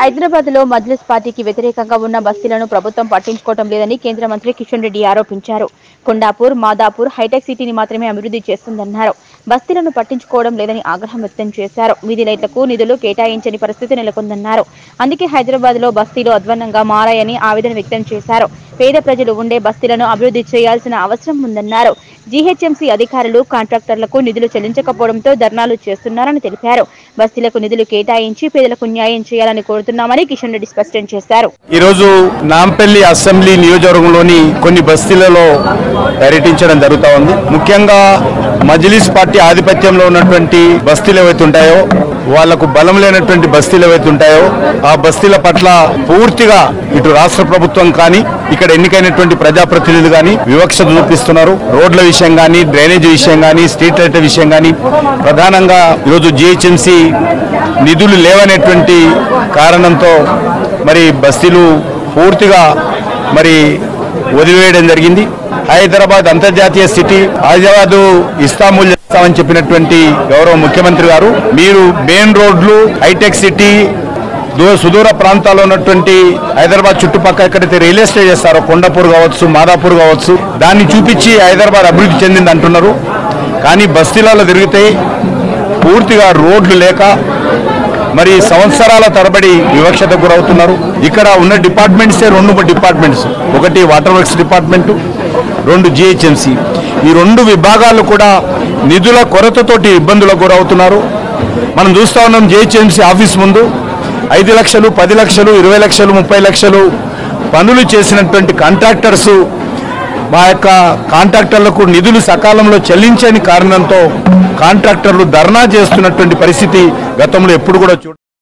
హైదరాబాద్ లో మజ్లిస్ పార్టీకి వ్యతిరేకంగా ఉన్న బస్తీలను ప్రభుత్వం పట్టించుకోవడం లేదని కేంద్ర మంత్రి కిషన్ రెడ్డి ఆరోపించారు. కొండాపూర్, మాదాపూర్, హైటెక్ సిటీని మాత్రమే అభివృద్ధి చేస్తుందన్నారు. బస్తీలను పట్టించుకోవడం లేదని ఆగ్రహం వ్యక్తం చేశారు. వీధి లైట్లకు నిధులు కేటాయించని పరిస్థితి నెలకొందన్నారు. అందుకే హైదరాబాద్ లో బస్తీలు అధ్వాన్నంగా మారాయని ఆవేదన వ్యక్తం చేశారు. పేద ప్రజలు ఉండే బస్తీలను అభివృద్ధి చేయాల్సిన అవసరం ఉందన్నారు. జీహెచ్ఎంసీ అధికారులు కాంట్రాక్టర్లకు నిధులు చెల్లించకపోవడంతో ధర్నాలు చేస్తున్నారని తెలిపారు. బస్తీలకు నిధులు కేటాయించి పేదలకు న్యాయం చేయాలని కోరుతున్నామని కిషన్ రెడ్డి స్పష్టం చేశారు. ఈ రోజు నాంపల్లి అసెంబ్లీ నియోజకవర్గంలోని కొన్ని బస్తీలలో పర్యటించడం జరుగుతా ఉంది. ముఖ్యంగా మజ్లిస్ పార్టీ ఆధిపత్యంలో ఉన్నటువంటి బస్తీలు ఏవైతే ఉంటాయో, వాళ్లకు బలం లేనటువంటి బస్తీలు ఏవైతే ఉంటాయో ఆ బస్తీల పట్ల పూర్తిగా ఇటు రాష్ట్ర ప్రభుత్వం కానీ ఇక్కడ ఎన్నికైనటువంటి ప్రజాప్రతినిధులు కానీ వివక్ష చూపిస్తున్నారు. రోడ్ల విషయం కానీ, డ్రైనేజ్ విషయం కానీ, స్ట్రీట్ లైట్ విషయం కానీ, ప్రధానంగా ఈరోజు జిహెచ్ఎంసీ నిధులు లేవనేటువంటి కారణంతో మరి బస్తీలు పూర్తిగా మరి వదిలివేయడం జరిగింది. హైదరాబాద్ అంతర్జాతీయ సిటీ, హైదరాబాద్ ఇస్తాంబుల్ చేస్తామని చెప్పినటువంటి గౌరవ ముఖ్యమంత్రి గారు మీరు మెయిన్ రోడ్లు, హైటెక్ సిటీ, సుదూర ప్రాంతాల్లో ఉన్నటువంటి హైదరాబాద్ చుట్టుపక్కల ఎక్కడైతే రియల్ ఎస్టేట్ చేస్తారో కొండపూర్ కావచ్చు, మాదాపూర్ కావచ్చు, దాన్ని చూపించి హైదరాబాద్ అభివృద్ధి చెందింది అంటున్నారు. కానీ బస్తీలలో తిరిగితే పూర్తిగా రోడ్లు లేక మరి సంవత్సరాల తరబడి వివక్షతకు గురవుతున్నారు. ఇక్కడ ఉన్న డిపార్ట్మెంట్సే రెండు డిపార్ట్మెంట్స్, ఒకటి వాటర్ వర్క్స్ డిపార్ట్మెంటు, రెండు జిహెచ్ఎంసీ. ఈ రెండు విభాగాలు కూడా నిధుల కొరతతోటి ఇబ్బందులకు గురవుతున్నారు. మనం చూస్తా ఉన్నాం జిహెచ్ఎంసీ ఆఫీస్ ముందు 5 లక్షలు, 10 లక్షలు, 20 లక్షలు, 30 లక్షలు పనులు చేసినటువంటి కాంట్రాక్టర్స్ మా యొక్క కాంట్రాక్టర్లకు నిధులు సకాలంలో చెల్లించని కారణంతో కాంట్రాక్టర్లు ధర్నా చేస్తున్నటువంటి పరిస్థితి గతంలో ఎప్పుడు కూడా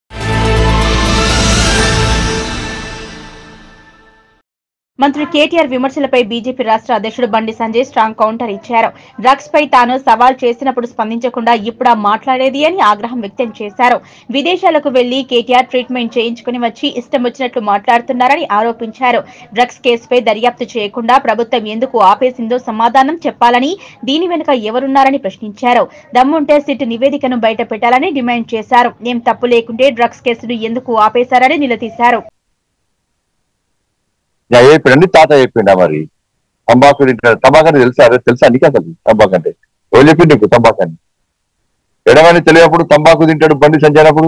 మంత్రి కేటీఆర్ విమర్శలపై బీజేపీ రాష్ట్ర అధ్యక్షుడు బండి సంజయ్ స్ట్రాంగ్ కౌంటర్ ఇచ్చారు. డ్రగ్స్ పై తాను సవాల్ చేసినప్పుడు స్పందించకుండా ఇప్పుడా మాట్లాడేది అని ఆగ్రహం వ్యక్తం చేశారు. విదేశాలకు వెళ్లి కేటీఆర్ ట్రీట్మెంట్ చేయించుకుని వచ్చి ఇష్టం వచ్చినట్లు మాట్లాడుతున్నారని ఆరోపించారు. డ్రగ్స్ కేసుపై దర్యాప్తు చేయకుండా ప్రభుత్వం ఎందుకు ఆపేసిందో సమాధానం చెప్పాలని, దీని వెనుక ఎవరున్నారని ప్రశ్నించారు. దమ్ముంటే సిట్ నివేదికను బయట పెట్టాలని డిమాండ్ చేశారు. ఏం తప్పు లేకుంటే డ్రగ్స్ కేసును ఎందుకు ఆపేశారని నిలదీశారు. చెప్పిండి తాత చెప్పిండా మరి తంబాకు తంబాకని తెలుసా నీకు అసలు తంబాకు అంటే ఎవరు చెప్పిండు నీకు తంబాకని? ఎడమని తెలియప్పుడు తంబాకు తింటాడు బండి సంజయనప్పుడు.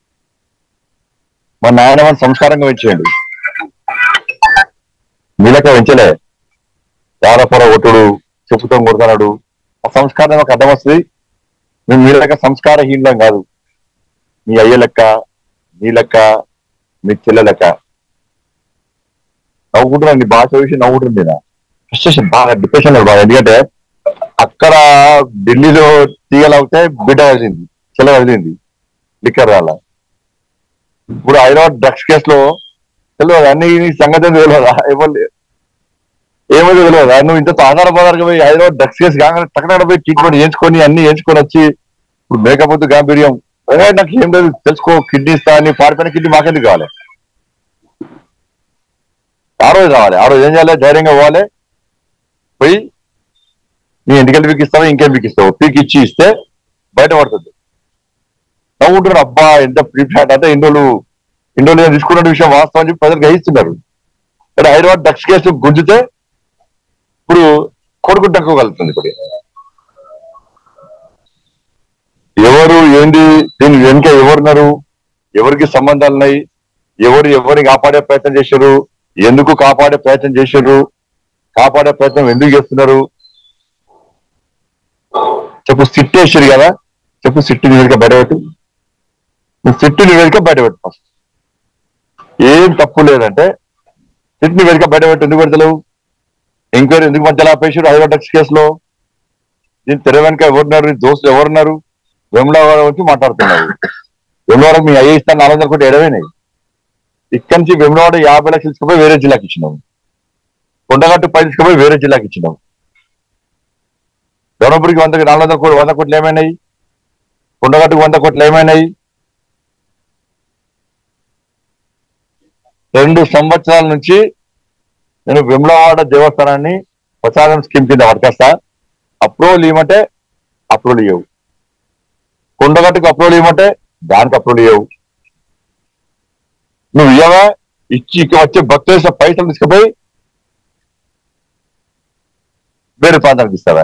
మా నాయన మన సంస్కారంగా పెంచేయండి, మీలక పెంచలే. దారపొర ఒట్టుడు, చెప్పుతో కొడుతున్నాడు. ఆ సంస్కారం మాకు అర్థం వస్తుంది. మేము మీ లెక్క సంస్కారహీనం కాదు. మీ అయ్య లెక్క, మీ లెక్క, మీ చెల్లె లెక్క నవ్వుకుంటున్నాను. నీ భాష విషయం నవ్వుకుంటుంది. ఫ్రస్ట్రేషన్ బాగా, డిప్రెషన్ బాగా. ఎందుకంటే అక్కడ ఢిల్లీలో తీగలవుతే బిడ్డ వదిలింది, చెల్ల వదిలింది, లిక్కర్ రాల. ఇప్పుడు హైదరాబాద్ డ్రగ్స్ కేసులో తెలియదు అన్ని సంగతి తెలియదా? ఏమో తెలియదా? నువ్వు ఇంత ఆధారపడాలి పోయి హైదరాబాద్ డ్రగ్స్ కేసు కాగానే టక్కన పోయి ట్రీట్మెంట్ చేయించుకొని అన్ని చేయించుకొని వచ్చి ఇప్పుడు మేకపోతే గాంభీర్యం నాకు ఏం లేదు తెలుసుకో, కిడ్నీ ఇస్తా అని పారిపోయిన కిడ్నీ మాకెందుకు కావాలి? ఆ రోజు రావాలి. ఆ రోజు ఏం చేయాలి? ధైర్యంగా పోవాలి. పోయి నీ ఎందుకెళ్ళి పీకిస్తావో ఇంకేం పీకిస్తావు, పీకిచ్చి ఇస్తే బయటపడుతుంది. నవ్వుంటున్నారు అబ్బా ఎంత ప్రీఫ్లాట్ అంటే ఇండోలు తీసుకున్న విషయం వాస్తవం చెప్పి ప్రజలు గ్రహిస్తున్నారు. ఇక్కడ హైదరాబాద్ డ్రగ్స్ కేసు గుంజితే ఇప్పుడు కొడుకు దక్కుగలుగుతుంది. ఇప్పుడు ఎవరు ఏంది, దీని వెనుక ఎవరున్నారు, ఎవరికి సంబంధాలు ఉన్నాయి, ఎవరిని కాపాడే ప్రయత్నం చేశారు, ఎందుకు కాపాడే ప్రయత్నం చేశారు, కాపాడే ప్రయత్నం ఎందుకు చేస్తున్నారు చెప్పు. సిట్ వేసారు కదా, చెప్పు. సిట్టు నివేదిక బయటపెట్టు. సిట్టు నివేదిక బయటపెట్టు ఫస్ట్. ఏం తప్పు లేదంటే సిట్ నివేదిక బయటపెట్టు. ఎందుకు పెడతలేవు? ఎంక్వైరీ ఎందుకు మధ్యలో ఆపేసారు హైదరాబాద్ డ్రగ్స్ కేసులో? దీని తెర వెనుక ఎవరున్నారు, దోస్తులు ఎవరున్నారు? వెమ్లవాడ వచ్చి మాట్లాడుతున్నారు. వెమ్లవాడకు మీ అయ్యే ఇస్తాను 400 కోట్లు ఎడవేనాయి. ఇక్కడి నుంచి వెమ్లవాడ 50 లక్షలు తీసుకుపోయి వేరే జిల్లాకి ఇచ్చినాం. కొండగట్టు 10 తీసుకుపోయి వేరే జిల్లాకి ఇచ్చినాం. ధర్మపురికి 100 కోట్లు ఏమైనాయి? కొండగట్టుకు 100 కోట్లు ఏమైనాయి? 2 సంవత్సరాల నుంచి నేను వెమ్లవాడ దేవస్థానాన్ని ప్రసాదం స్కీమ్ కింద పట్టుకొస్తా. అప్రూవల్ ఇవ్వమంటే అప్రూవల్ ఇవ్వవు. కొండగట్టుకు అప్రూవల్ ఇవ్వమంటే దానికి అప్రూవల్ ఇవ్వవు. నువ్వు ఇవ్వవా? ఇచ్చి ఇక వచ్చే భక్తుల పైసలు తీసుకుపోయి వేరే ప్రాంతానికి ఇస్తావా?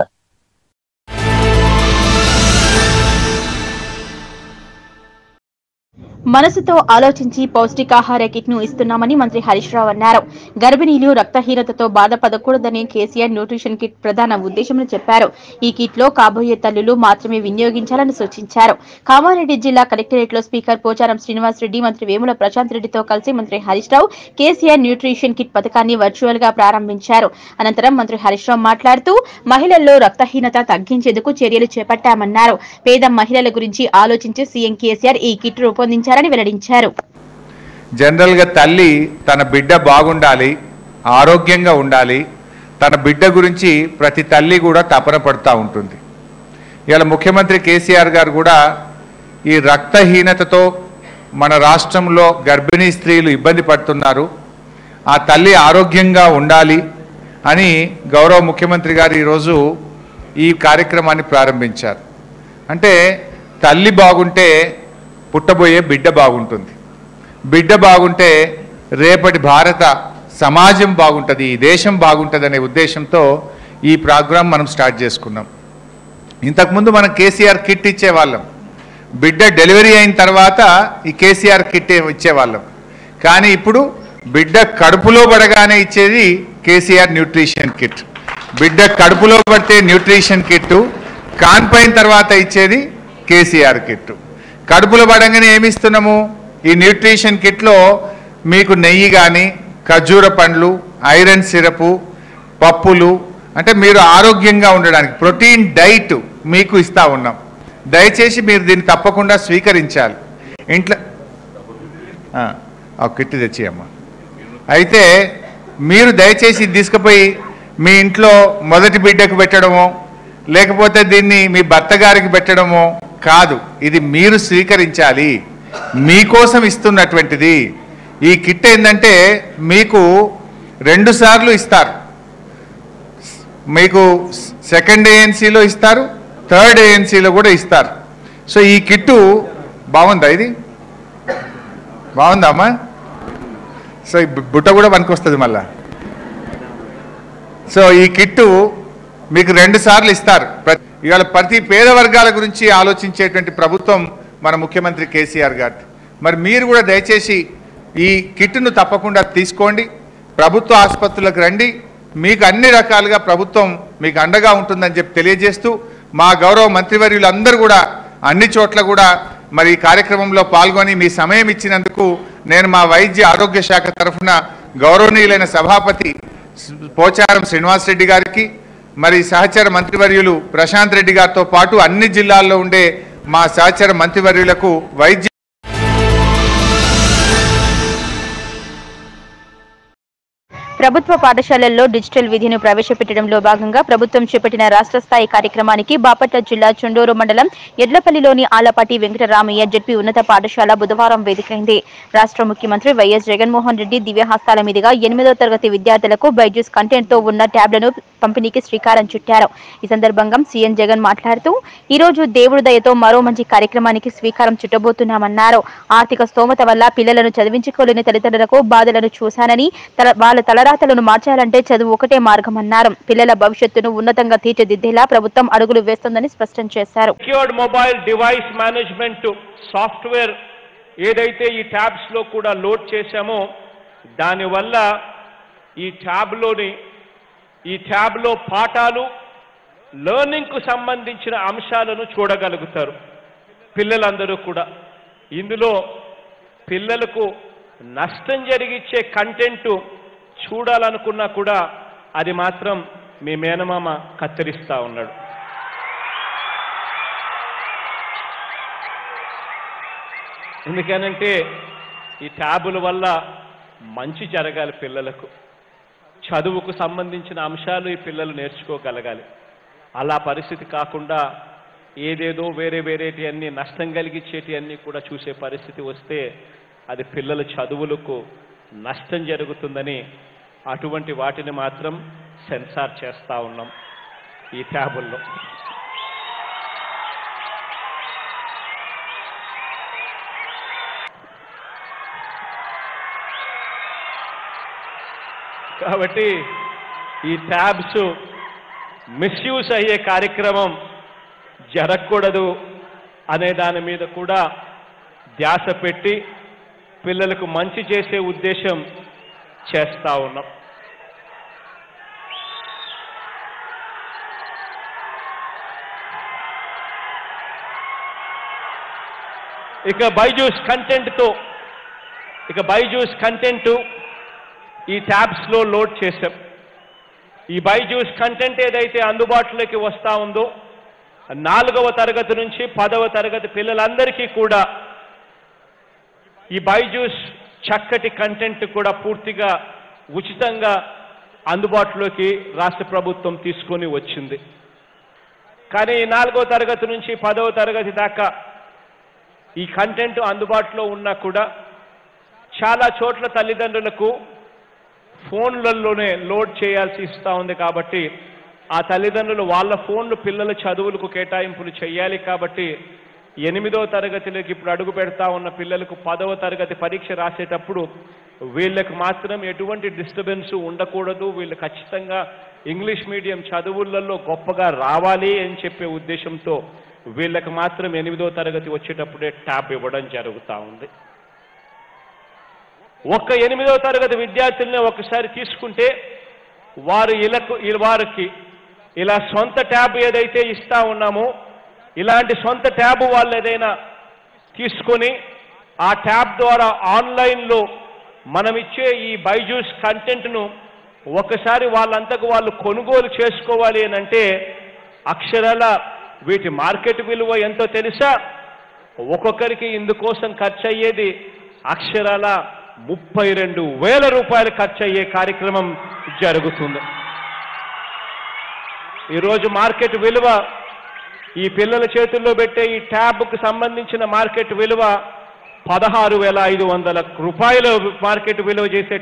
మనసుతో ఆలోచించి పౌష్టికాహార కిట్ ను ఇస్తున్నామని మంత్రి హరీష్ రావు అన్నారు. గర్భిణీలు రక్తహీనతతో బాధపడకూడదని కేసీఆర్ న్యూట్రిషన్ కిట్ ప్రధాన ఉద్దేశమని చెప్పారు. ఈ కిట్ లో కాబోయే తల్లులు మాత్రమే వినియోగించాలని సూచించారు. కామారెడ్డి జిల్లా కలెక్టరేట్ లో స్పీకర్ పోచారం శ్రీనివాస్ రెడ్డి, మంత్రి వేముల ప్రశాంత్ రెడ్డితో కలిసి మంత్రి Harish Rao KCR nutrition kit పథకాన్ని వర్చువల్ గా ప్రారంభించారు. అనంతరం మంత్రి హరీష్ రావు మాట్లాడుతూ మహిళల్లో రక్తహీనత తగ్గించేందుకు చర్యలు చేపట్టామన్నారు. పేద మహిళల గురించి ఆలోచించి సీఎం కేసీఆర్ ఈ కిట్ రూపొందించారు. జనరల్ గా తల్లి తన బిడ్డ బాగుండాలి, ఆరోగ్యంగా ఉండాలి, తన బిడ్డ గురించి ప్రతి తల్లి కూడా తపన పడుతూ ఉంటుంది. ఇలా ముఖ్యమంత్రి కేసీఆర్ గారు కూడా ఈ రక్తహీనతతో మన రాష్ట్రంలో గర్భిణీ స్త్రీలు ఇబ్బంది పడుతున్నారు, ఆ తల్లి ఆరోగ్యంగా ఉండాలి అని గౌరవ ముఖ్యమంత్రి గారు ఈరోజు ఈ కార్యక్రమాన్ని ప్రారంభించారు. అంటే తల్లి బాగుంటే పుట్టబోయే బిడ్డ బాగుంటుంది, బిడ్డ బాగుంటే రేపటి భారత సమాజం బాగుంటుంది, ఈ దేశం బాగుంటుంది అనే ఉద్దేశంతో ఈ ప్రోగ్రాం మనం స్టార్ట్ చేసుకున్నాం. ఇంతకుముందు మనం కేసీఆర్ కిట్ ఇచ్చేవాళ్ళం, బిడ్డ డెలివరీ అయిన తర్వాత ఈ కేసీఆర్ కిట్ ఇచ్చేవాళ్ళం. కానీ ఇప్పుడు బిడ్డ కడుపులో పడగానే ఇచ్చేది కేసీఆర్ న్యూట్రిషన్ కిట్. బిడ్డ కడుపులో పడితే న్యూట్రిషన్ కిట్టు, కాన్పైన తర్వాత ఇచ్చేది కేసీఆర్ కిట్టు. కడుపులో పడంగానే ఏమిస్తున్నాము? ఈ న్యూట్రిషన్ కిట్లో మీకు నెయ్యి కానీ, ఖర్జూర పండ్లు, ఐరన్ సిరపు, పప్పులు, అంటే మీరు ఆరోగ్యంగా ఉండడానికి ప్రోటీన్ డైట్ మీకు ఇస్తా ఉన్నాం. దయచేసి మీరు దీన్ని తప్పకుండా స్వీకరించాలి. ఇంట్లో కిట్ తెచ్చియమ్మా. అయితే మీరు దయచేసి తీసుకుపోయి మీ ఇంట్లో మొదటి బిడ్డకు పెట్టడమో లేకపోతే దీన్ని మీ భర్త గారికి పెట్టడమో కాదు, ఇది మీరు స్వీకరించాలి. మీకోసం ఇస్తున్నటువంటిది. ఈ కిట్ ఏంటంటే మీకు 2 సార్లు ఇస్తారు. మీకు సెకండ్ ఏఎన్సీలో ఇస్తారు, థర్డ్ ఏఎన్సీలో కూడా ఇస్తారు. సో ఈ కిట్టు బాగుందా? ఇది బాగుందా అమ్మా? సో ఈ బుట్ట కూడా పనికొస్తుంది మళ్ళా. సో ఈ కిట్టు మీకు 2 సార్లు ఇస్తారు. ఇవాళ ప్రతి పేద వర్గాల గురించి ఆలోచించేటువంటి ప్రభుత్వం మన ముఖ్యమంత్రి కేసీఆర్ గారి. మరి మీరు కూడా దయచేసి ఈ కిట్ను తప్పకుండా తీసుకోండి, ప్రభుత్వ ఆసుపత్రులకు రండి, మీకు అన్ని రకాలుగా ప్రభుత్వం మీకు అండగా ఉంటుందని చెప్పి తెలియజేస్తూ, మా గౌరవ మంత్రివర్యులందరూ కూడా అన్ని చోట్ల కూడా మరి ఈ కార్యక్రమంలో పాల్గొని మీ సమయం ఇచ్చినందుకు నేను మా వైద్య ఆరోగ్య శాఖ తరఫున గౌరవనీయులైన సభాపతి పోచారం శ్రీనివాస్ రెడ్డి గారికి, మరి సహచర మంత్రివర్యులు ప్రశాంత్ రెడ్డి గారితో పాటు అన్ని జిల్లాల్లో ఉండే మా సహచర మంత్రివర్యులకు వైద్య ప్రభుత్వ పాఠశాలల్లో డిజిటల్ విధిని ప్రవేశపెట్టడంలో భాగంగా ప్రభుత్వం చేపట్టిన రాష్ట్ర స్థాయి కార్యక్రమానికి బాపట్ల జిల్లా చుండూరు మండలం ఎడ్లపల్లిలోని ఆలపాటి వెంకటరామయ్య జెడ్పీ ఉన్నత పాఠశాల బుధవారం వేదికైంది. రాష్ట్ర ముఖ్యమంత్రి వైఎస్ జగన్మోహన్ రెడ్డి దివ్యహస్తాల మీదుగా 8వ తరగతి విద్యార్థులకు బైజూస్ కంటెంట్ తో ఉన్న ట్యాబ్లను పంపిణీకి శ్రీకారం చుట్టారు. ఈ సందర్భంగా సీఎం జగన్ మాట్లాడుతూ ఈ రోజు దేవుడి దయతో మరో మంచి కార్యక్రమానికి శ్రీకారం చుట్టబోతున్నామన్నారు. ఆర్థిక స్తోమత వల్ల పిల్లలను చదివించుకోలేని తల్లిదండ్రులకు బాధలను చూశానని వాళ్ళ తలరాతలను మార్చాలంటే చదువు ఒకటే మార్గమన్నారు. పిల్లల భవిష్యత్తును ఉన్నతంగా తీర్చిదిద్దేలా ప్రభుత్వం అడుగులు వేస్తుందని స్పష్టం చేశారు. Secured mobile device management software ఏదైతే ఈ ట్యాబ్స్ లో కూడా లోడ్ చేశామో దానివల్ల ఈ ట్యాబ్లో పాఠాలు లెర్నింగ్ కు సంబంధించిన అంశాలను చూడగలుగుతారు పిల్లలందరూ కూడా. ఇందులో పిల్లలకు నష్టం జరిగించే కంటెంట్ చూడాలనుకున్నా కూడా అది మాత్రం మీ మేనమామ కత్తిరిస్తా ఉన్నాడు. ఎందుకనంటే ఈ ట్యాబుల వల్ల మంచి జరగాలి, పిల్లలకు చదువుకు సంబంధించిన అంశాలు ఈ పిల్లలు నేర్చుకోగలగాలి. అలా పరిస్థితి కాకుండా ఏదేదో వేరేటి అన్ని నష్టం కలిగించేటి అన్ని కూడా చూసే పరిస్థితి వస్తే అది పిల్లల చదువులకు నష్టం జరుగుతుందని అటువంటి వాటిని మాత్రం సెన్సార్ చేస్తా ఉన్నాం ఈ ట్యాబుల్లో. కాబట్టి ఈ ట్యాబ్స్ మిస్యూజ్ అయ్యే కార్యక్రమం జరగకూడదు అనే దాని మీద కూడా ధ్యాస పెట్టి పిల్లలకు మంచి చేసే ఉద్దేశం చేస్తా ఉన్నాం. ఇక బైజూస్ కంటెంట్ ఈ ట్యాబ్స్లో లోడ్ చేశాం. ఈ బైజూస్ కంటెంట్ ఏదైతే అందుబాటులోకి వస్తూ ఉందో 4వ తరగతి నుంచి 10వ తరగతి పిల్లలందరికీ కూడా ఈ బైజూస్ చక్కటి కంటెంట్ కూడా పూర్తిగా ఉచితంగా అందుబాటులోకి రాష్ట్ర ప్రభుత్వం తీసుకొని వచ్చింది. కానీ 4వ తరగతి నుంచి 10వ తరగతి దాకా ఈ కంటెంట్ అందుబాటులో ఉన్నా కూడా చాలా చోట్ల తల్లిదండ్రులకు ఫోన్లలోనే లోడ్ చేయాల్సి ఇస్తూ ఉంది. కాబట్టి ఆ తల్లిదండ్రులు వాళ్ళ ఫోన్లు పిల్లల చదువులకు కేటాయింపులు చేయాలి. కాబట్టి 8వ తరగతిలోకి ఇప్పుడు అడుగు పెడతా ఉన్న పిల్లలకు 10వ తరగతి పరీక్ష రాసేటప్పుడు వీళ్ళకు మాత్రం ఎటువంటి డిస్టర్బెన్స్ ఉండకూడదు, వీళ్ళు ఖచ్చితంగా ఇంగ్లీష్ మీడియం చదువులలో గొప్పగా రావాలి అని చెప్పే ఉద్దేశంతో వీళ్ళకి మాత్రం 8వ తరగతి వచ్చేటప్పుడే ట్యాబ్ ఇవ్వడం జరుగుతూ ఉంది. ఒక్క 8వ తరగతి విద్యార్థుల్ని ఒకసారి తీసుకుంటే వారికి ఇలా సొంత ట్యాబ్ ఏదైతే ఇస్తా ఉన్నామో ఇలాంటి సొంత ట్యాబ్ వాళ్ళు ఏదైనా తీసుకొని ఆ ట్యాబ్ ద్వారా ఆన్లైన్లో మనం ఇచ్చే ఈ బైజూస్ కంటెంట్ను ఒకసారి వాళ్ళంతకు వాళ్ళు కొనుగోలు చేసుకోవాలి అని అంటే అక్షరాల వీటి మార్కెట్ విలువ ఎంతో తెలుసా? ఒక్కొక్కరికి ఇందుకోసం ఖర్చు అయ్యేది అక్షరాల 32,000 రూపాయలు ఖర్చు అయ్యే కార్యక్రమం జరుగుతుంది. ఈరోజు మార్కెట్ విలువ ఈ పిల్లల చేతుల్లో పెట్టే ఈ ట్యాబ్కు సంబంధించిన మార్కెట్ విలువ 16,500 రూపాయలు మార్కెట్ విలువ చేసే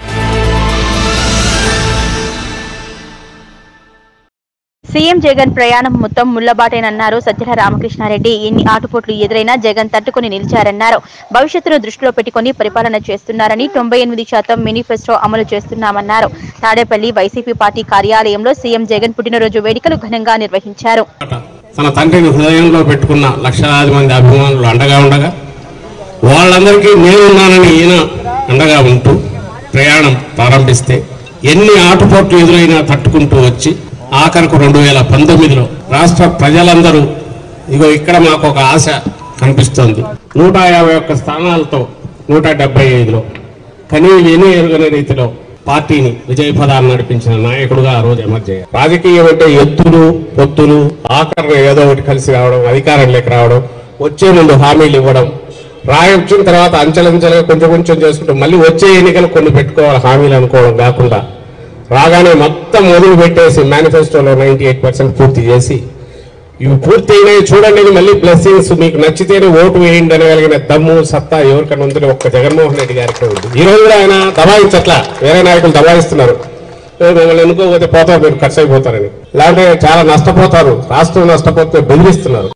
సీఎం జగన్ ప్రయాణం మొత్తం ముళ్లబాటేనన్నారు సజ్జల రామకృష్ణారెడ్డి. ఎన్ని ఆటుపోట్లు ఎదురైనా జగన్ తట్టుకుని నిలిచారన్నారు. భవిష్యత్తును దృష్టిలో పెట్టుకుని పరిపాలన చేస్తున్నారని 98% మేనిఫెస్టో అమలు చేస్తున్నామన్నారు. తాడేపల్లి వైసీపీ పార్టీ కార్యాలయంలో సీఎం జగన్ పుట్టినరోజు వేడుకలు ఘనంగా నిర్వహించారు. తన తండ్రిని హృదయంలో పెట్టుకున్న లక్షలాది మంది అభిమానులు అండగా ఉండగా వాళ్ళందరికీ నేనున్నానని ఈయన అండగా ఉంటూ ప్రయాణం ప్రారంభిస్తే ఎన్ని ఆటుపోట్లు ఎదురైనా తట్టుకుంటూ వచ్చి ఆఖరకు 2019లో రాష్ట్ర ప్రజలందరూ ఇగో ఇక్కడ మాకు ఒక ఆశ కనిపిస్తోంది. 151 స్థానాలతో 175లో కనీ విని ఎరుగని రీతిలో పార్టీని విజయపదాన్ని నడిపించిన నాయకుడుగా ఆ రోజు ఎమర్జ్ అయ్యారు. రాజకీయం అంటే ఎత్తులు పొత్తులు, ఆఖరణ ఏదో ఒకటి కలిసి రావడం, అధికారంలోకి రావడం, వచ్చే ముందు హామీలు ఇవ్వడం, వచ్చిన తర్వాత అంచెలంచెలుగా కొంచెం చేసుకుంటూ మళ్ళీ వచ్చే ఎన్నికలు కొన్ని పెట్టుకోవాలి హామీలు అనుకోవడం కాకుండా రాగానే మొత్తం మొదలు పెట్టేసి మేనిఫెస్టోలో 98% పూర్తి చేసి ఇవి పూర్తి అయినాయి చూడండి, మళ్ళీ బ్లెస్సింగ్స్ మీకు నచ్చితేనే ఓటు వేయండి అనగలిగిన దమ్ము సత్తా ఎవరికైనా ఉందని ఒక్క జగన్మోహన్ రెడ్డి గారికి ఉంది. ఈ రోజు కూడా ఆయన దబాయించట్లా, వేరే నాయకులు దబాయిస్తున్నారు, మిమ్మల్ని ఎన్నుకోకపోతే పోతారు, మీరు ఖర్చు అయిపోతారని. ఇలాంటి చాలా నష్టపోతారు, రాష్ట్రం నష్టపోతే బెదిరిస్తున్నారు.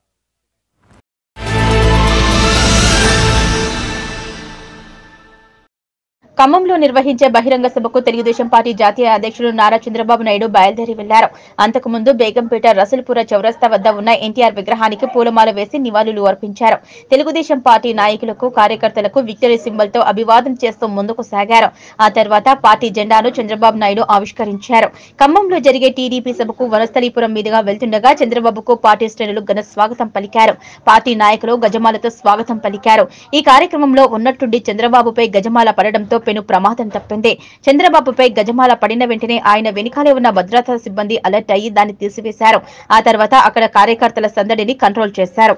ఖమ్మంలో నిర్వహించే బహిరంగ సభకు తెలుగుదేశం పార్టీ జాతీయ అధ్యక్షుడు నారా చంద్రబాబు నాయుడు బయలుదేరి వెళ్లారు. అంతకుముందు బేగంపేట రసూల్పుర చౌరస్తా వద్ద ఉన్న ఎన్టీఆర్ విగ్రహానికి పూలమాల వేసి నివాళులు అర్పించారు. తెలుగుదేశం పార్టీ నాయకులకు కార్యకర్తలకు విక్టరీ సింబల్ తో అభివాదం చేస్తూ ముందుకు సాగారు. ఆ తర్వాత పార్టీ జెండాను చంద్రబాబు నాయుడు ఆవిష్కరించారు. ఖమ్మంలో జరిగే టీడీపీ సభకు వనస్థలీపురం మీదుగా వెళ్తుండగా చంద్రబాబుకు పార్టీ శ్రేణులు ఘన స్వాగతం పలికారు. పార్టీ నాయకులు గజమాలతో స్వాగతం పలికారు. ఈ కార్యక్రమంలో ఉన్నట్టుండి చంద్రబాబుపై గజమాల పడడంతో పెను ప్రమాదం తప్పింది. చంద్రబాబుపై గజమాల పడిన వెంటనే ఆయన వెనుకాలే ఉన్న భద్రతా సిబ్బంది అలర్ట్ అయ్యి దాన్ని తీసివేశారు. ఆ తర్వాత అక్కడ కార్యకర్తల సందడిని కంట్రోల్ చేశారు.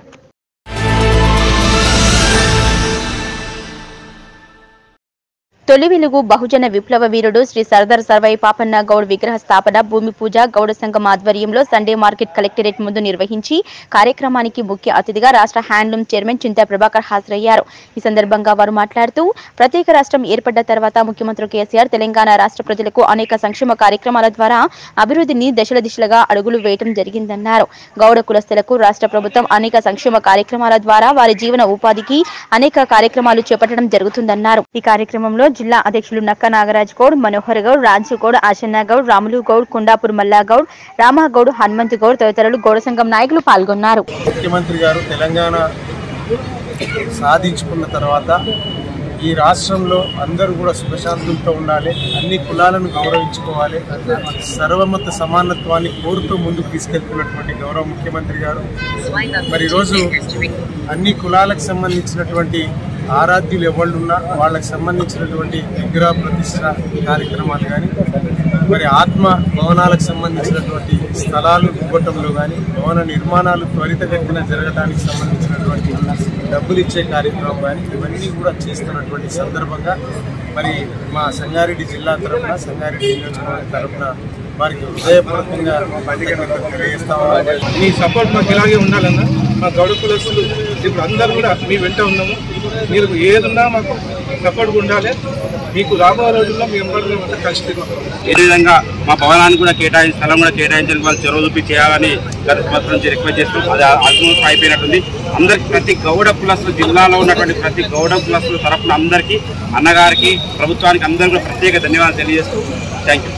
తొలి వెలుగు బహుజన విప్లవ వీరుడు శ్రీ సర్దార్ సర్వాయి పాపన్న గౌడ్ విగ్రహ స్థాపన, భూమి పూజ గౌడ సంఘం ఆధ్వర్యంలో సండే మార్కెట్ కలెక్టరేట్ ముందు నిర్వహించి కార్యక్రమానికి ముఖ్య అతిథిగా రాష్ట్ర హ్యాండ్లూమ్ చైర్మన్ చింతా ప్రభాకర్ హాజరయ్యారు. ఈ సందర్భంగా వారు మాట్లాడుతూ ప్రత్యేక రాష్ట్రం ఏర్పడ్డ తర్వాత ముఖ్యమంత్రి కేసీఆర్ తెలంగాణ రాష్ట్ర ప్రజలకు అనేక సంక్షేమ కార్యక్రమాల ద్వారా అభివృద్ధిని దశల దిశలుగా అడుగులు వేయడం జరిగిందన్నారు. గౌడ కులస్తులకు రాష్ట్ర ప్రభుత్వం అనేక సంక్షేమ కార్యక్రమాల ద్వారా వారి జీవన ఉపాధికి అనేక కార్యక్రమాలు చేపట్టడం జరుగుతుందన్నారు. ఈ కార్యక్రమంలో జిల్లా అధ్యక్షులు నక్క నాగరాజ్ గౌడ్, మనోహర్ గౌడ్, రాజు గౌడ్, ఆశన్న గౌడ్, రాములు గౌడ్, కొండాపూర్ మల్లా గౌడ్, రామగౌడ్, హనుమంత్ గౌడ్ తదితరులు గౌడ సంఘం నాయకులు పాల్గొన్నారు. ముఖ్యమంత్రి గారు తెలంగాణ సాధించుకున్న తర్వాత ఈ రాష్ట్రంలో అందరూ కూడా సుఖశాంతులతో ఉండాలి, అన్ని కులాలను గౌరవించుకోవాలి, సర్వమత సమానత్వాన్ని కోరుతూ ముందుకు తీసుకెళ్తున్నటువంటి గౌరవ ముఖ్యమంత్రి గారు మరి ఈరోజు అన్ని కులాలకు సంబంధించినటువంటి ఆరాధ్యులు ఎవళ్ళున్నా వాళ్ళకి సంబంధించినటువంటి విగ్రహ ప్రతిష్ట కార్యక్రమాలు కానీ మరి ఆత్మ భవనాలకు సంబంధించినటువంటి స్థలాలు ఇవ్వటంలో కానీ భవన నిర్మాణాలు త్వరితగతిన జరగడానికి సంబంధించినటువంటి డబ్బులు ఇచ్చే కార్యక్రమం కానీ ఇవన్నీ కూడా చేస్తున్నటువంటి సందర్భంగా మరి మా సంగారెడ్డి జిల్లా తరఫున సంగారెడ్డి నియోజకవర్గం తరఫున వారికి హృదయపూర్వకంగా తెలియజేస్తా ఉన్నారు. మీ సపోర్ట్ మాకు ఇలాగే ఉండాలన్నా మా గౌడ కులస్తులు ఇప్పుడు అందరూ కూడా మీ వెంట ఉన్నాము. మీరు ఏదన్నా మాకు సపోర్ట్గా ఉండాలి. మీకు రాబోయే రోజుల్లో మీ అందరూ కలిసి ఏ విధంగా మా భవనాన్ని కూడా స్థలం కూడా కేటాయించడానికి వాళ్ళు చొరవ చూపి చేయాలని గత సంవత్సరం నుంచి రిక్వెస్ట్ చేస్తున్నాం. అది ఆల్మోస్ట్ అయిపోయినట్టుంది. అందరికి ప్రతి గౌడ కులస్తులు జిల్లాలో ఉన్నటువంటి ప్రతి గౌడ కులస్తుల తరఫున అందరికీ అన్నగారికి ప్రభుత్వానికి అందరికీ కూడా ప్రత్యేక ధన్యవాదాలు తెలియజేస్తూ థ్యాంక్ యూ.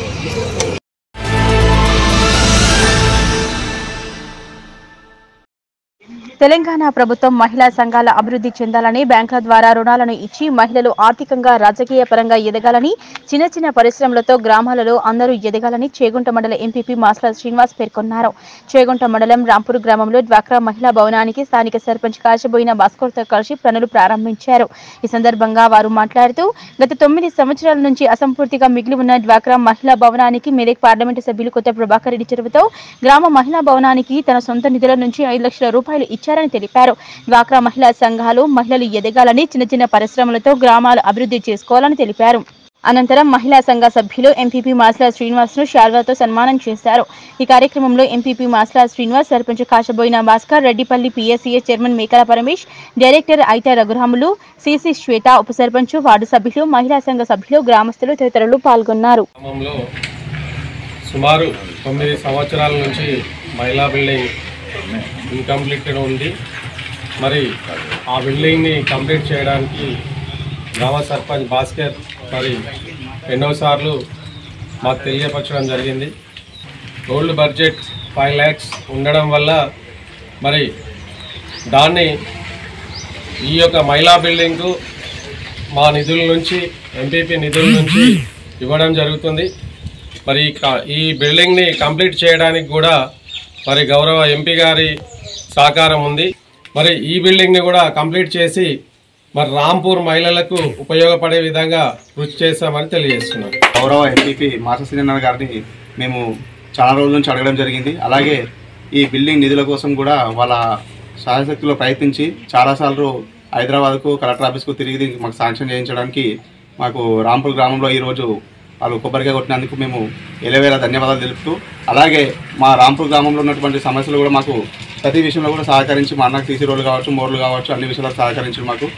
తెలంగాణ ప్రభుత్వం మహిళా సంఘాల అభివృద్ధి చెందాలని బ్యాంకుల ద్వారా రుణాలను ఇచ్చి మహిళలు ఆర్థికంగా రాజకీయ పరంగా ఎదగాలని చిన్న చిన్న పరిశ్రమలతో గ్రామాలలో అందరూ ఎదగాలని చేగుంట మండల ఎంపీపీ మాస్ల శ్రీనివాస్ పేర్కొన్నారు. చేగుంట మండలం రాంపూర్ గ్రామంలో డ్వాక్రా మహిళా భవనానికి స్థానిక సర్పంచ్ కాశబోయిన భాస్కర్తో కలిసి పనులు ప్రారంభించారు. ఈ సందర్భంగా వారు మాట్లాడుతూ గత 9 సంవత్సరాల నుంచి అసంపూర్తిగా మిగిలి ఉన్న డ్వాక్రా మహిళా భవనానికి మెదక్ పార్లమెంటు సభ్యులు కొత్త ప్రభాకర్ రెడ్డి చొరవతో గ్రామ మహిళా భవనానికి తన సొంత నిధుల నుంచి 5 లక్షల రూపాయలు ఇచ్చారని తెలిపారు. డ్వాక్రా మహిళా సంఘాలు మహిళలు ఎదగాలని చిన్న చిన్న పరిశ్రమలతో గ్రామాలు అభివృద్ధి చేసుకోవాలని తెలిపారు. అనంతరం మహిళా సంఘ సభ్యులు ఎంపీపీ మాస్ల శ్రీనివాస్ ను శాల్వాతో సన్మానం చేశారు. ఈ కార్యక్రమంలో MPP Masla Srinivas, sarpanch Kashaboina Bhaskar, Reddipalli PSCA chairman Mekala Paramesh, director Aitha Raghuramulu, CC Shweta, ఉప సర్పంచ్, వార్డు సభ్యులు, మహిళా సంఘ సభ్యులు, గ్రామస్తులు తదితరులు పాల్గొన్నారు. సుమారు 9 సంవత్సరాల నుంచి మహిళా బిల్డింగ్ ఇన్కంప్లీటెడ్ ఉంది. మరి ఆ బిల్డింగ్ని కంప్లీట్ చేయడానికి గ్రామ సర్పంచ్ భాస్కర్ మరి ఎన్నోసార్లు మాకు తెలియపరచడం జరిగింది. ఓల్డ్ బడ్జెట్ 5 lakhs ఉండడం వల్ల మరి దాన్ని ఈ యొక్క మహిళా బిల్డింగ్కు మా నిధుల నుంచి ఎంపీపీ నిధుల నుంచి ఇవ్వడం జరుగుతుంది. మరి ఈ బిల్డింగ్ని కంప్లీట్ చేయడానికి కూడా మరి గౌరవ ఎంపీ గారి సహకారం ఉంది. మరి ఈ బిల్డింగ్ని కూడా కంప్లీట్ చేసి మరి రాంపూర్ మహిళలకు ఉపయోగపడే విధంగా కృషి చేస్తామని తెలియజేస్తున్నాం. గౌరవ ఎంపీపీ మాస్ల శ్రీనివాస్ గారిని మేము చాలా రోజుల నుంచి అడగడం జరిగింది. అలాగే ఈ బిల్డింగ్ నిధుల కోసం కూడా వాళ్ళ శాయశక్తిలో ప్రయత్నించి చాలాసార్లు హైదరాబాద్కు కలెక్టర్ ఆఫీస్కు తిరిగి మాకు శాంక్షన్ చేయించడానికి మాకు రాంపూర్ గ్రామంలో ఈరోజు వాళ్ళు కొబ్బరికాయ కొట్టినందుకు మేము ఎలవేళ ధన్యవాదాలు తెలుపుతూ, అలాగే మా రాంపూర్ గ్రామంలో ఉన్నటువంటి సమస్యలు కూడా మాకు ప్రతి విషయంలో కూడా సహకరించి మా అన్నకు సీసీ రోడ్లు కావచ్చు, మోర్లు కావచ్చు, అన్ని విషయాలకు సహకరించి మాకు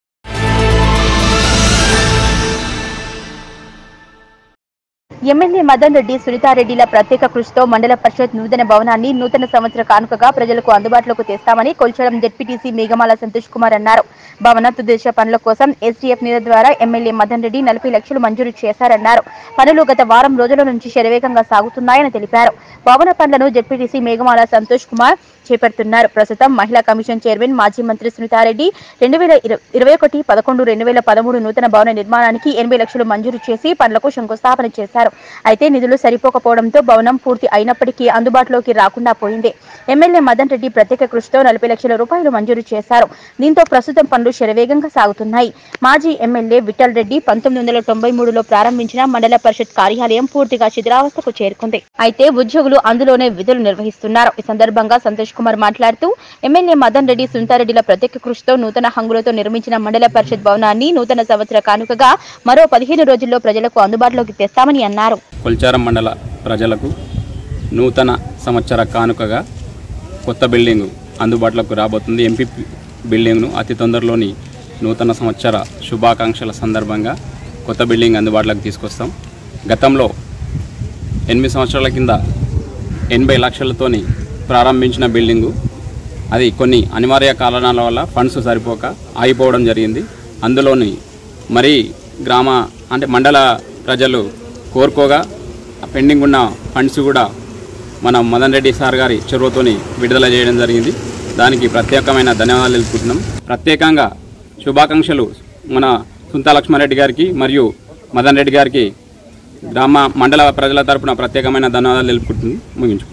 ఎమ్మెల్యే మదన్ రెడ్డి, సునీతారెడ్డిల ప్రత్యేక కృషితో మండల పరిషత్ నూతన భవనాన్ని నూతన సంవత్సర కానుకగా ప్రజలకు అందుబాటులోకి తెస్తామని కొల్చారం జెడ్పీటీసీ మేఘమాల సంతోష్ కుమార్ అన్నారు. భవన తుదిదశ పనుల కోసం ఎస్డీఎఫ్ నిధుల ద్వారా ఎమ్మెల్యే మదన్ రెడ్డి 40 లక్షలు మంజూరు చేశారన్నారు. పనులు గత వారం రోజుల నుంచి శరవేగంగా సాగుతున్నాయని తెలిపారు. భవన పనులను జెడ్పీటీసీ మేఘమాల సంతోష్ కుమార్ చేపడుతున్నారు. ప్రస్తుతం మహిళా కమిషన్ చైర్మన్ మాజీ మంత్రి సునీతారెడ్డి 2021-11-2013 నూతన భవన నిర్మాణానికి 80 లక్షలు మంజూరు చేసి పనులకు శంకుస్థాపన చేశారు. అయితే నిధులు సరిపోకపోవడంతో భవనం పూర్తి అయినప్పటికీ అందుబాటులోకి రాకుండా పోయింది. ఎమ్మెల్యే మదన్ రెడ్డి ప్రత్యేక కృషితో 40 లక్షల రూపాయలు మంజూరు చేశారు. దీంతో ప్రస్తుతం పనులు శరవేగంగా సాగుతున్నాయి. మాజీ ఎమ్మెల్యే విఠల్ రెడ్డి 1993లో ప్రారంభించిన మండల పరిషత్ కార్యాలయం పూర్తిగా శిథిలావస్థకు చేరుకుంది. అయితే ఉద్యోగులు అందులోనే విధులు నిర్వహిస్తున్నారు. ఈ సందర్భంగా సంతోష్ కుమార్ మాట్లాడుతూ ఎమ్మెల్యే మదన్ రెడ్డి, సునీతారెడ్డిల ప్రత్యేక కృషితో నూతన హంగులతో నిర్మించిన మండల పరిషత్ భవనాన్ని నూతన సంవత్సర కానుకగా మరో 15 రోజుల్లో ప్రజలకు అందుబాటులోకి తెస్తామని అన్నారు. కొల్చారం మండల ప్రజలకు నూతన సంవత్సర కానుకగా కొత్త బిల్డింగ్ అందుబాటులోకి రాబోతుంది. ఎంపీ బిల్డింగ్ను అతి తొందరలోని నూతన సంవత్సర శుభాకాంక్షల సందర్భంగా కొత్త బిల్డింగ్ అందుబాటులోకి తీసుకొస్తాం. గతంలో 8 సంవత్సరాల కింద 80 లక్షలతోని ప్రారంభించిన బిల్డింగు అది కొన్ని అనివార్య కారణాల వల్ల ఫండ్స్ సరిపోక ఆగిపోవడం జరిగింది. అందులోని మరీ గ్రామ అంటే మండల ప్రజలు కోరుకోగా పెండింగ్ ఉన్న ఫండ్స్ కూడా మన మదన్ రెడ్డి సార్ గారి చొరవతోని విడుదల చేయడం జరిగింది. దానికి ప్రత్యేకమైన ధన్యవాదాలు తెలుపుకుంటున్నాం. ప్రత్యేకంగా శుభాకాంక్షలు మన సుంతా లక్ష్మారెడ్డి గారికి మరియు మదన్ రెడ్డి గారికి మండల ప్రజల తరపున ప్రత్యేకమైన ధన్యవాదాలు తెలుపుకుంటున్నాం. ముగించుకుంటున్నాం.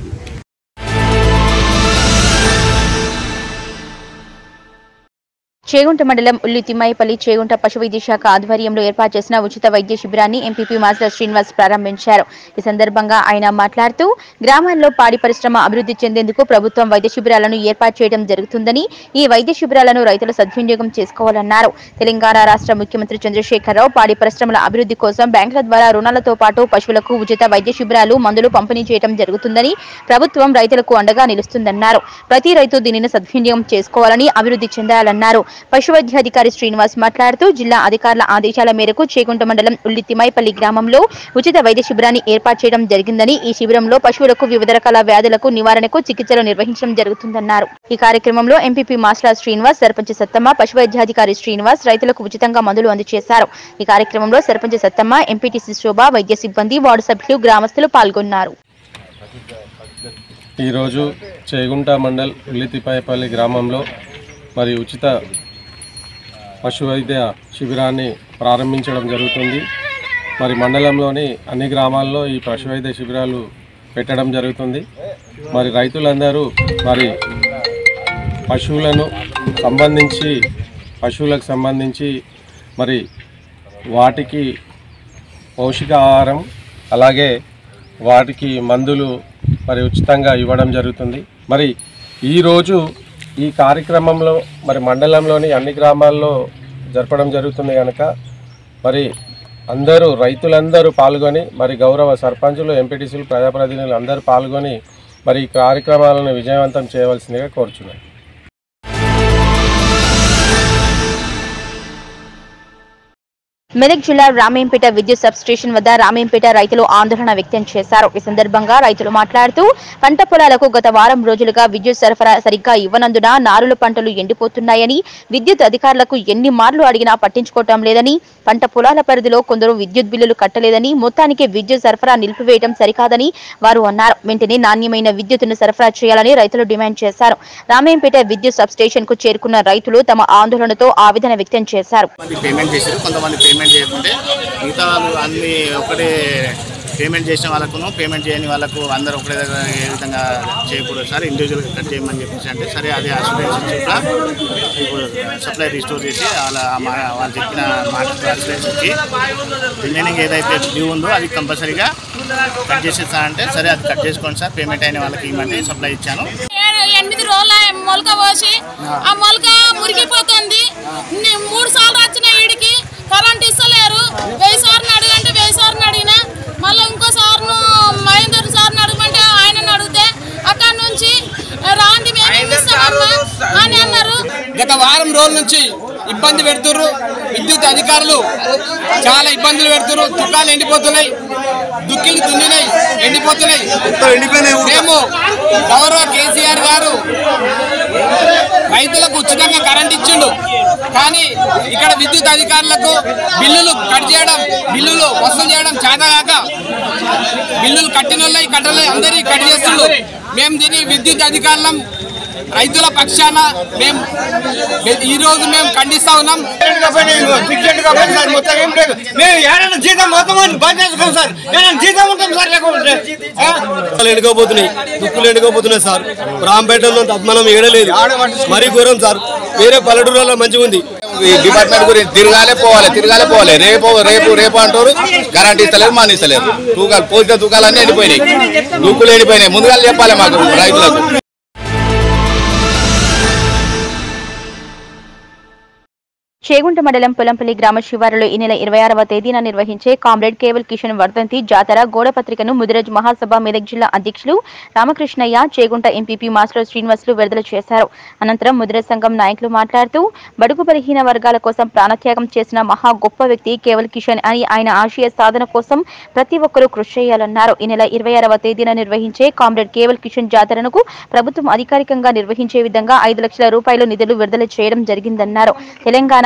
చేగుంట మండలం ఉల్లి తిమ్మాయిపల్లి చేగుంట పశు వైద్య శాఖ ఆధ్వర్యంలో ఏర్పాటు చేసిన ఉచిత వైద్య శిబిరాన్ని ఎంపీపీ మాజల శ్రీనివాస్ ప్రారంభించారు. ఈ సందర్భంగా ఆయన మాట్లాడుతూ గ్రామాల్లో పాడి పరిశ్రమ అభివృద్ధి చెందేందుకు ప్రభుత్వం వైద్య శిబిరాలను ఏర్పాటు చేయడం జరుగుతుందని, ఈ వైద్య శిబిరాలను రైతులు సద్వినియోగం చేసుకోవాలన్నారు. తెలంగాణ రాష్ట్ర ముఖ్యమంత్రి చంద్రశేఖరరావు పాడి పరిశ్రమల అభివృద్ధి కోసం బ్యాంకుల ద్వారా రుణాలతో పాటు పశువులకు ఉచిత వైద్య శిబిరాలు, మందులు పంపిణీ చేయడం జరుగుతుందని, ప్రభుత్వం రైతులకు అండగా నిలుస్తుందన్నారు. ప్రతి రైతు దీనిని సద్వినియోగం చేసుకోవాలని, అభివృద్ధి చెందాలన్నారు. పశువైద్యాధికారి శ్రీనివాస్ మాట్లాడుతూ జిల్లా అధికారుల ఆదేశాల మేరకు చేగుంట మండలం ఉల్లి తిమ్మాయిపల్లి గ్రామంలో ఉచిత వైద్య శిబిరాన్ని ఏర్పాటు చేయడం జరిగిందని, ఈ శిబిరంలో పశువులకు వివిధ రకాల వ్యాధులకు నివారణకు చికిత్సలు నిర్వహించడం జరుగుతుందన్నారు. ఈ కార్యక్రమంలో ఎంపీపీ మాస్లా శ్రీనివాస్, సర్పంచ్ సత్తమ్మ, పశువైద్యాధికారి శ్రీనివాస్ రైతులకు ఉచితంగా మందులు అందజేశారు. ఈ కార్యక్రమంలో సర్పంచ్ సత్తమ్మ, ఎంపీటీసీ శోభ, వైద్య సిబ్బంది, వార్డు సభ్యులు, గ్రామస్తులు పాల్గొన్నారు. ఈరోజు చేగుంట మండల్ ఉల్లి తిమ్మాయిపల్లి గ్రామంలో మరి ఉచిత పశు వైద్య శిబిరాన్ని ప్రారంభించడం జరుగుతుంది. మరి మండలంలోని అన్ని గ్రామాల్లో ఈ పశు వైద్య శిబిరాలు పెట్టడం జరుగుతుంది. మరి రైతులందరూ మరి పశువులకు సంబంధించి మరి వాటికి పౌష్టికాహారం అలాగే వాటికి మందులు మరి ఉచితంగా ఇవ్వడం జరుగుతుంది. మరి ఈరోజు ఈ కార్యక్రమంలో మరి మండలంలోని అన్ని గ్రామాల్లో జరపడం జరుగుతుంది కనుక మరి రైతులందరూ పాల్గొని మరి గౌరవ సర్పంచులు, ఎంపీటీసీలు, ప్రజాప్రతినిధులు అందరూ పాల్గొని మరి ఈ కార్యక్రమాలను విజయవంతం చేయవలసిందిగా కోరుచున్నాను. మెదక్ జిల్లా రామేంపేట విద్యుత్ సబ్ స్టేషన్ వద్ద రామేంపేట రైతులు ఆందోళన వ్యక్తం చేశారు. ఈ సందర్భంగా రైతులు మాట్లాడుతూ పంట పొలాలకు గత వారం రోజులుగా విద్యుత్ సరఫరా సరిగ్గా ఇవ్వనందున నారుల పంటలు ఎండిపోతున్నాయని, విద్యుత్ అధికారులకు ఎన్ని మార్లు అడిగినా పట్టించుకోవటం లేదని, పంట పొలాల పరిధిలో కొందరు విద్యుత్ బిల్లులు కట్టలేదని, మొత్తానికి విద్యుత్ సరఫరా నిలిపివేయడం సరికాదని వారు అన్నారు. వెంటనే నాణ్యమైన విద్యుత్తును సరఫరా చేయాలని రైతులు డిమాండ్ చేశారు. రామేంపేట విద్యుత్ సబ్ స్టేషన్ కు చేరుకున్న రైతులు తమ ఆందోళనతో ఆవేదన వ్యక్తం చేశారు. చేయకుంటే మిగతా వాళ్ళు అన్ని ఒకటే పేమెంట్ చేసిన వాళ్ళకు పేమెంట్ చేయని వాళ్ళకు అందరూ ఒకటే దగ్గర ఏ విధంగా చేయకూడదు సార్, ఇండివిజువల్గా కట్ చేయమని చెప్పేసి అంటే సరే అదే అసూరెన్స్ ఇచ్చి ఇప్పుడు సప్లై రిస్టోర్ చేసి వాళ్ళు చెప్పిన మాట అసూరెన్స్ ఇచ్చి రిమైనింగ్ ఏదైతే డ్యూ ఉందో అది కంపల్సరీగా కట్ చేసేస్తానంటే సరే అది కట్ చేసుకోండి సార్, పేమెంట్ అయిన వాళ్ళకి ఇవ్వమంటే సప్లై ఇచ్చాను. 8 రోజుల మొలక పోసి ఆ మొలక మురిగిపోతుంది. 3 సార్లు వచ్చిన ఈడికి కరెంట్ ఇస్తలేరు. 1000 సార్ని అడిగంటే 1000 సార్ని అడిగినా మళ్ళీ ఇంకో సార్ను మహేందర్ సార్ని అడగమంటే ఆయనను అడిగితే అక్కడి నుంచి రాండి మేమేమి ఇస్తామమ్మా అని అన్నారు. గత వారం రోజుల నుంచి ఇబ్బంది పెడుతున్నారు. విద్యుత్ అధికారులు చాలా ఇబ్బందులు పెడుతున్నారు. తుకాలు ఎండిపోతున్నాయి, దుక్కిలు దున్నినాయి, ఎండిపోతున్నాయి. మేము గౌరవ కేసీఆర్ గారు రైతులకు ఉచితంగా కరెంట్ ఇచ్చిండు, కానీ ఇక్కడ విద్యుత్ అధికారులకు బిల్లులు కట్ చేయడం, బిల్లులు వసూలు చేయడం చేతగాక బిల్లులు కట్టిన వాళ్ళవి కట్టలే అందరికీ కట్ చేస్తుండ్రు. మేము దీన్ని విద్యుత్ అధికారులం రైతుల పక్షాన ఈరోజు మేము ఖండిస్తా ఉన్నాం. ఎండుకోపోతున్నాయి, దుక్కులు ఎండుకోపోతున్నాయి సార్. రాంపేటలో మనం ఏడలేదు, మరీ ఘోరం సార్. వేరే పల్లెటూరులో మంచిగా ఉంది. డిపార్ట్మెంట్ గురించి తిరగాలే పోవాలి. రేపు అంటారు, కరెంట్ ఇస్తలేరు, మాని ఇస్తలేరు. తూకాలు పోసిన తూకాలన్నీ ఎండిపోయినాయి, దుక్కులు ఎండిపోయినాయి. ముందుగా చెప్పాలి మాకు రైతులకు. చేగుంట మండలం పొలంపల్లి గ్రామ శివారులో ఈ నెల 26వ తేదీన నిర్వహించే కామ్రేడ్ కేవల్ కిషన్ వర్ధంతి జాతర గోడపత్రికను ముదిరాజ్ మహాసభ మెదక్ జిల్లా అధ్యక్షులు రామకృష్ణయ్య, చేగుంట ఎంపీపీ మాస్టర్ శ్రీనివాసులు విడుదల చేశారు. అనంతరం ముదిరాజ్ సంఘం నాయకులు మాట్లాడుతూ బడుగు బలహీన వర్గాల కోసం ప్రాణత్యాగం చేసిన మహా గొప్ప వ్యక్తి కేవల్ కిషన్ అని, ఆయన ఆశయ సాధన కోసం ప్రతి ఒక్కరూ కృషి చేయాలన్నారు. ఈ నెల 26వ తేదీన నిర్వహించే కామ్రేడ్ కేవల్ కిషన్ జాతరను ప్రభుత్వం అధికారికంగా నిర్వహించే విధంగా 5 లక్షల రూపాయల నిధులు విడుదల చేయడం జరిగిందన్నారు. తెలంగాణ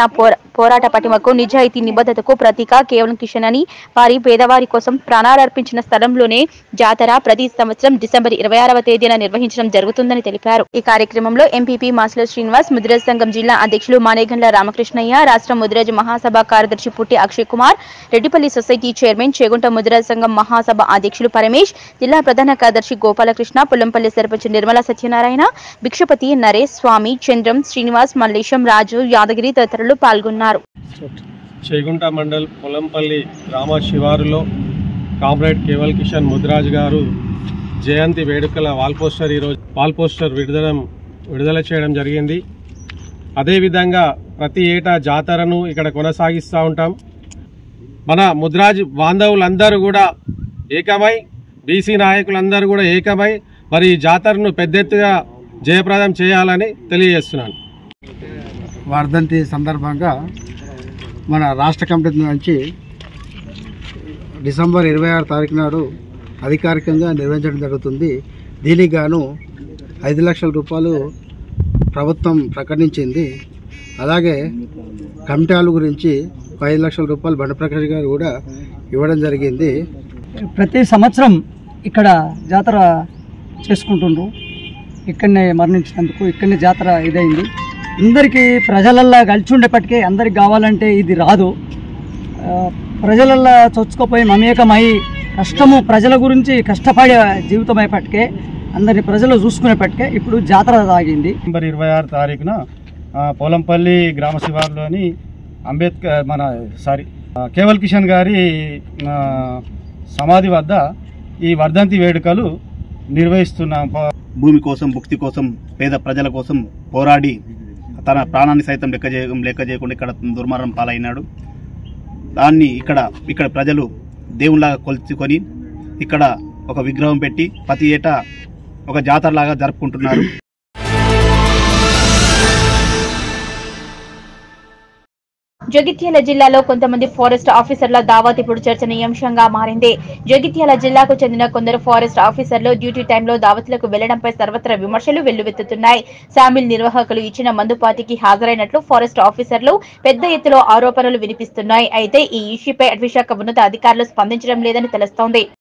పోరాట పటిమకు నిజాయితీ నిబద్ధతకు ప్రతీక కేవలం కిషన్ అని, వారి పేదవారి కోసం ప్రాణాలర్పించిన స్థలంలోనే జాతర ప్రతి సంవత్సరం డిసెంబర్ 26వ తేదీన నిర్వహించడం జరుగుతుందని తెలిపారు. ఈ కార్యక్రమంలో ఎంపీపీ మాసుల శ్రీనివాస్, ముదిరాజ్ సంఘం జిల్లా అధ్యక్షులు మానేగండ్ల రామకృష్ణయ్య, రాష్ట్ర ముదిరాజ్ మహాసభ కార్యదర్శి పుట్టి అక్షయ్ కుమార్, రెడ్డిపల్లి సొసైటీ చైర్మన్ చేగుంట ముదిరాజ్ సంఘం మహాసభ అధ్యక్షులు పరమేష్, జిల్లా ప్రధాన కార్యదర్శి గోపాలకృష్ణ, పుల్లంపల్లి సర్పంచ్ నిర్మలా సత్యనారాయణ, భిక్షపతి, నరేష్, స్వామి, చంద్రం, శ్రీనివాస్, మల్లేశం, రాజు, యాదగిరి తదితరులు పాల్గొన్నారు. చేగుంట మండల్ పొలంపల్లి గ్రామ శివారులో కామ్రేడ్ కేవల్ కిషన్ ముదిరాజ్ గారు జయంతి వేడుకల వాల్ పోస్టర్ విడుదల చేయడం జరిగింది. అదేవిధంగా ప్రతి ఏటా జాతరను ఇక్కడ కొనసాగిస్తూ ఉంటాం. మన ముదిరాజ్ బాంధవులందరూ కూడా ఏకమై, బీసీ నాయకులందరూ కూడా ఏకమై మరి ఈ జాతరను పెద్ద ఎత్తుగా జయప్రదం చేయాలని తెలియజేస్తున్నాను. వర్ధంతి సందర్భంగా మన రాష్ట్ర కమిటీ నుంచి డిసెంబర్ 26వ తారీఖు నాడు అధికారికంగా నిర్వహించడం జరుగుతుంది. దీనికి గాను 5 లక్షల రూపాయలు ప్రభుత్వం ప్రకటించింది. అలాగే కమిటీ హాల్ గురించి 5 లక్షల రూపాయలు బండప్రకాష్ గారు కూడా ఇవ్వడం జరిగింది. ప్రతి సంవత్సరం ఇక్కడ జాతర చేసుకుంటుండ్రు. ఇక్కడనే మరణించినందుకు ఇక్కడనే జాతర ఇదైంది. అందరికీ ప్రజలల్లా కలిసి ఉండేపటికే అందరికి కావాలంటే ఇది రాదు. ప్రజలల్లా చొచ్చుకోపోయి మమేకమై కష్టము ప్రజల గురించి కష్టపడే జీవితం అయ్యేపటికే అందరిని ప్రజలు చూసుకునేపటికే ఇప్పుడు జాతర సాగింది. డిసెంబర్ 26వ తారీఖున పోలంపల్లి గ్రామ శివారులోని కేవల్ కిషన్ గారి సమాధి వద్ద ఈ వర్ధంతి వేడుకలు నిర్వహిస్తున్నాం. భూమి కోసం, భుక్తి కోసం, పేద ప్రజల కోసం పోరాడి తన ప్రాణాన్ని సైతం లెక్క చేయకుండా ఇక్కడ దుర్మరణం పాలైనాడు. దాన్ని ఇక్కడ ప్రజలు దేవుళ్లాగా కొలుచుకొని ఇక్కడ ఒక విగ్రహం పెట్టి ప్రతి ఏటా ఒక జాతరలాగా జరుపుకుంటున్నారు. జగిత్యాల జిల్లాలో కొంతమంది ఫారెస్ట్ ఆఫీసర్ల దావత్ ఇప్పుడు చర్చనీయాంశంగా మారింది. జగిత్యాల జిల్లాకు చెందిన కొందరు ఫారెస్ట్ ఆఫీసర్లు డ్యూటీ టైంలో దావతులకు వెళ్లడంపై సర్వత్రా విమర్శలు వెల్లువెత్తుతున్నాయి. శామిల్ నిర్వాహకులు ఇచ్చిన మందుపాతికి హాజరైనట్లు ఫారెస్ట్ ఆఫీసర్లు పెద్ద ఎత్తులో ఆరోపణలు వినిపిస్తున్నాయి. అయితే ఈ ఇష్యూపై అటవీశాఖ ఉన్నత అధికారులు స్పందించడం లేదని తెలుస్తోంది.